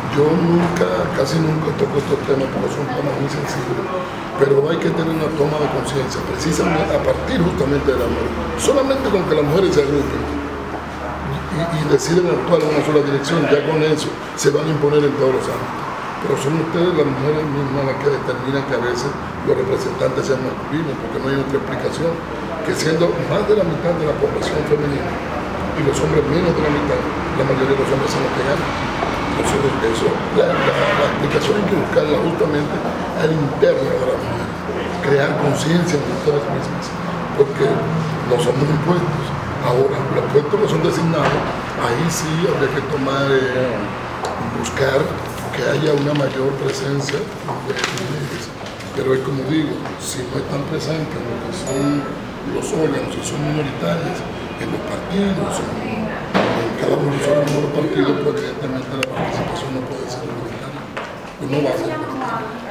Yo casi nunca toco estos temas porque son temas muy sensibles, pero hay que tener una toma de conciencia, precisamente a partir justamente de la mujer. Solamente con que las mujeres se agrupen y deciden actuar en una sola dirección, ya con eso se van a imponer en todos los ámbitos. Pero son ustedes las mujeres mismas las que determinan que a veces los representantes sean masculinos, porque no hay otra explicación, que siendo más de la mitad de la población femenina y los hombres menos de la mitad, la mayoría de los hombres son los que ganan. Entonces, la explicación hay que buscarla justamente al interno de la mujer, crear conciencia en ustedes mismas, porque no somos impuestos. Ahora, los puestos que son designados, ahí sí habría que buscar que haya una mayor presencia de mujeres. Pero es como digo, si no están presentes lo que son los órganos, si son minoritarias, en los partidos, en cada uno de los partidos, pues evidentemente la participación no puede ser minoritaria, pues no va a ser minoritaria.